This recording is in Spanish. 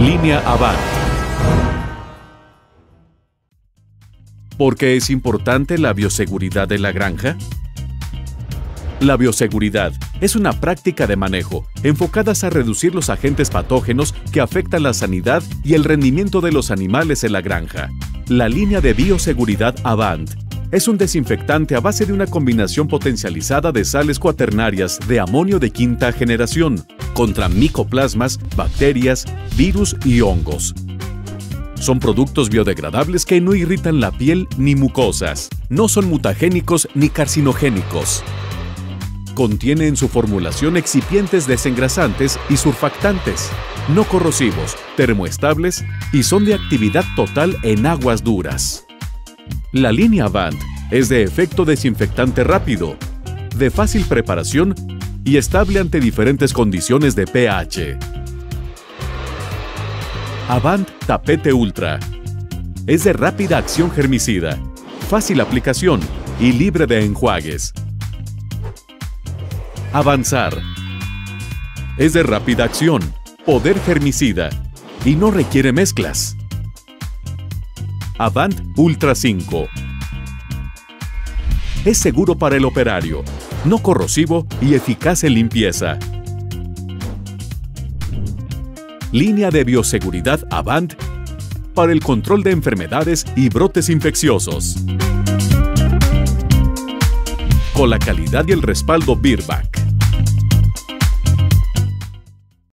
Línea Avant. ¿Por qué es importante la bioseguridad de la granja? La bioseguridad es una práctica de manejo enfocadas a reducir los agentes patógenos que afectan la sanidad y el rendimiento de los animales en la granja. La línea de bioseguridad Avant es un desinfectante a base de una combinación potencializada de sales cuaternarias de amonio de quinta generación contra micoplasmas, bacterias, virus y hongos. Son productos biodegradables que no irritan la piel ni mucosas. No son mutagénicos ni carcinogénicos. Contiene en su formulación excipientes desengrasantes y surfactantes, no corrosivos, termoestables y son de actividad total en aguas duras. La línea Avant es de efecto desinfectante rápido, de fácil preparación y estable ante diferentes condiciones de pH. Avant Tapete Ultra es de rápida acción germicida, fácil aplicación y libre de enjuagues. Avanzar es de rápida acción, poder germicida y no requiere mezclas. Avant Ultra 5 es seguro para el operario, no corrosivo y eficaz en limpieza. Línea de bioseguridad Avant para el control de enfermedades y brotes infecciosos. Con la calidad y el respaldo Virbac.